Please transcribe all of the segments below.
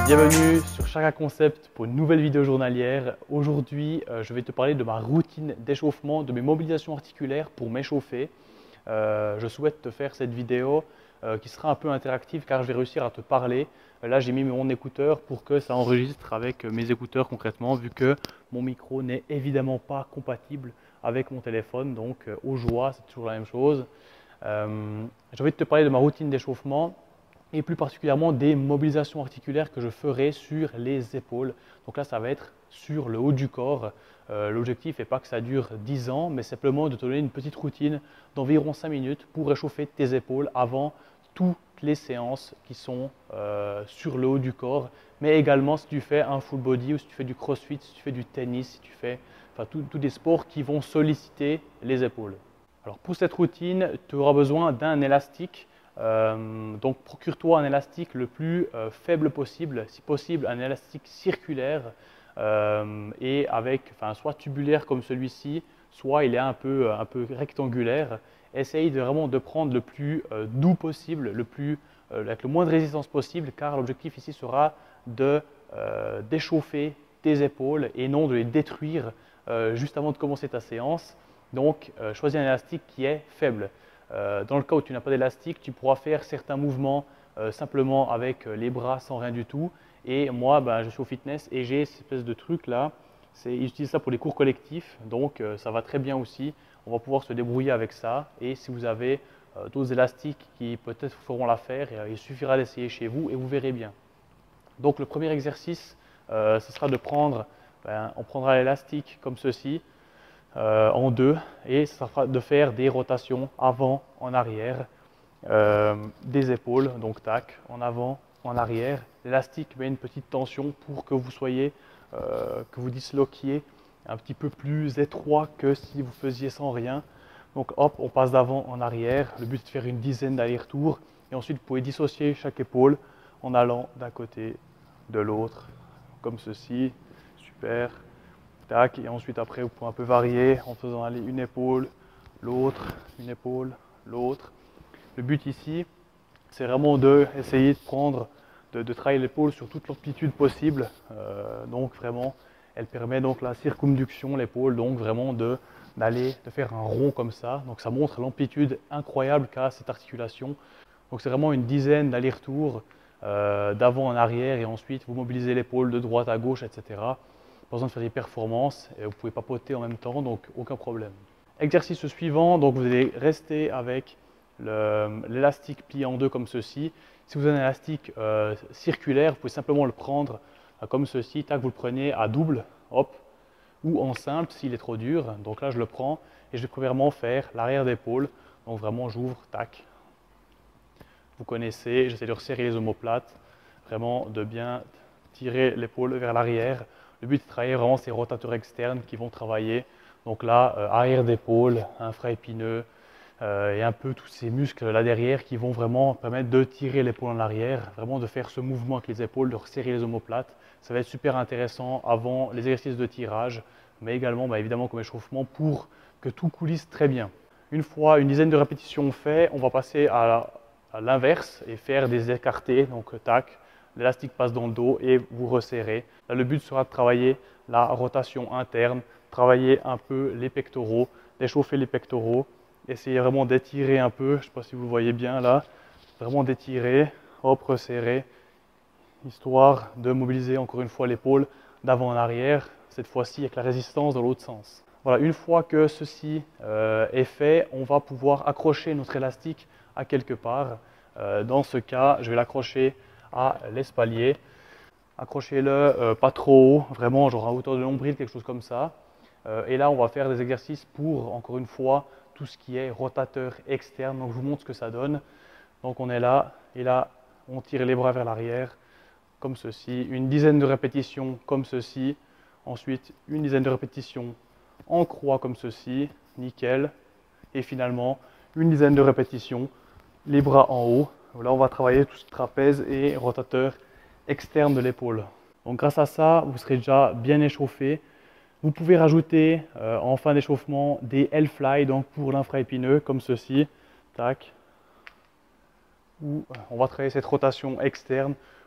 Bienvenue sur Chaka Concept pour une nouvelle vidéo journalière. Aujourd'hui, je vais te parler de ma routine d'échauffement, de mes mobilisations articulaires pour m'échauffer. Je souhaite te faire cette vidéo qui sera un peu interactive car je vais réussir à te parler. Là, j'ai mis mon écouteur pour que ça enregistre avec mes écouteurs concrètement, vu que mon micro n'est évidemment pas compatible avec mon téléphone. Donc, aux joies, c'est toujours la même chose. J'ai envie de te parler de ma routine d'échauffement et plus particulièrement des mobilisations articulaires que je ferai sur les épaules. Donc là, ça va être sur le haut du corps. L'objectif n'est pas que ça dure 10 ans, mais simplement de te donner une petite routine d'environ 5 minutes pour réchauffer tes épaules avant toutes les séances qui sont sur le haut du corps, mais également si tu fais un full body ou si tu fais du crossfit, si tu fais du tennis, si tu fais tous des sports qui vont solliciter les épaules. Alors pour cette routine, tu auras besoin d'un élastique. Donc procure-toi un élastique le plus faible possible, si possible un élastique circulaire et avec soit tubulaire comme celui-ci, soit il est un peu rectangulaire. Essaye vraiment de prendre le plus doux possible, avec le moins de résistance possible, car l'objectif ici sera d'échauffer tes épaules et non de les détruire juste avant de commencer ta séance. Donc choisis un élastique qui est faible. Dans le cas où tu n'as pas d'élastique, tu pourras faire certains mouvements simplement avec les bras sans rien du tout. Et moi, je suis au fitness et j'ai cette espèce de truc là. Ils utilisent ça pour les cours collectifs, donc ça va très bien aussi. On va pouvoir se débrouiller avec ça. Et si vous avez d'autres élastiques qui peut-être feront l'affaire, il suffira d'essayer chez vous et vous verrez bien. Donc le premier exercice, ce sera de prendre, on prendra l'élastique comme ceci. En deux, et ça sera de faire des rotations avant, en arrière, des épaules, donc tac, en avant, en arrière. L'élastique met une petite tension pour que vous soyez, que vous disloquiez un petit peu plus étroit que si vous faisiez sans rien. Donc hop, on passe d'avant en arrière. Le but est de faire une dizaine d'allers-retours et ensuite vous pouvez dissocier chaque épaule en allant d'un côté, de l'autre, comme ceci. Super. Tac, et ensuite après vous pouvez un peu varier en faisant aller une épaule, l'autre, une épaule, l'autre. Le but ici, c'est vraiment d'essayer de travailler l'épaule sur toute l'amplitude possible. Donc vraiment, elle permet donc la circumduction, l'épaule, donc vraiment de faire un rond comme ça. Donc ça montre l'amplitude incroyable qu'a cette articulation. Donc c'est vraiment une dizaine d'allers-retours d'avant en arrière et ensuite vous mobilisez l'épaule de droite à gauche, etc. Pas besoin de faire des performances et vous pouvez papoter en même temps, donc aucun problème. Exercice suivant, donc vous allez rester avec l'élastique plié en deux comme ceci. Si vous avez un élastique circulaire, vous pouvez simplement le prendre comme ceci, tac, vous le prenez à double, hop, ou en simple s'il est trop dur. Donc là je le prends et je vais premièrement faire l'arrière d'épaule. Donc vraiment j'ouvre, tac. Vous connaissez, j'essaie de resserrer les omoplates, vraiment de bien tirer l'épaule vers l'arrière. Le but est de travailler vraiment ces rotateurs externes qui vont travailler. Donc là, arrière d'épaule, infra-épineux et un peu tous ces muscles là derrière qui vont vraiment permettre de tirer l'épaule en arrière, vraiment de faire ce mouvement avec les épaules, de resserrer les omoplates. Ça va être super intéressant avant les exercices de tirage, mais également évidemment comme échauffement pour que tout coulisse très bien. Une fois une dizaine de répétitions fait, on va passer à l'inverse et faire des écartés, donc tac. L'élastique passe dans le dos et vous resserrez. Là, le but sera de travailler la rotation interne, travailler un peu les pectoraux, d'échauffer les pectoraux, essayer vraiment d'étirer un peu, je ne sais pas si vous le voyez bien là, vraiment d'étirer, hop, resserrer, histoire de mobiliser encore une fois l'épaule d'avant en arrière, cette fois-ci avec la résistance dans l'autre sens. Voilà, une fois que ceci est fait, on va pouvoir accrocher notre élastique à quelque part. Dans ce cas, je vais l'accrocher à l'espalier. Accrochez-le pas trop haut, vraiment genre à hauteur de nombril, quelque chose comme ça. Et là, on va faire des exercices pour, encore une fois, tout ce qui est rotateur externe. Donc, je vous montre ce que ça donne. Donc, on est là, et là, on tire les bras vers l'arrière, comme ceci. Une dizaine de répétitions, comme ceci. Ensuite, une dizaine de répétitions en croix, comme ceci. Nickel. Et finalement, une dizaine de répétitions, les bras en haut. Là, on va travailler tout ce trapèze et rotateur externe de l'épaule. Donc, grâce à ça, vous serez déjà bien échauffé. Vous pouvez rajouter en fin d'échauffement des L-fly, donc pour l'infra-épineux, comme ceci. Tac. Où on va travailler cette rotation externe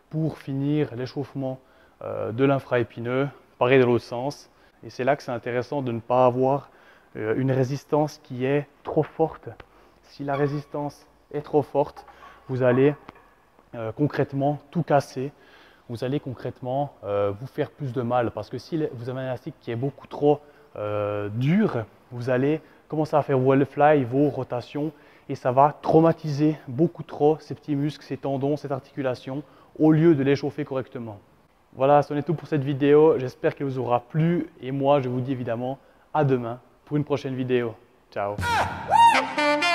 pour finir l'échauffement de l'infraépineux. Pareil dans l'autre sens. Et c'est là que c'est intéressant de ne pas avoir une résistance qui est trop forte. Si la résistance est trop forte, vous allez concrètement tout casser. Vous allez concrètement vous faire plus de mal, parce que si vous avez un élastique qui est beaucoup trop dur, vous allez commencer à faire vos L-fly, vos rotations, et ça va traumatiser beaucoup trop ces petits muscles, ces tendons, cette articulation, au lieu de l'échauffer correctement. Voilà, c'en est tout pour cette vidéo. J'espère qu'elle vous aura plu, et moi je vous dis évidemment à demain pour une prochaine vidéo. Ciao!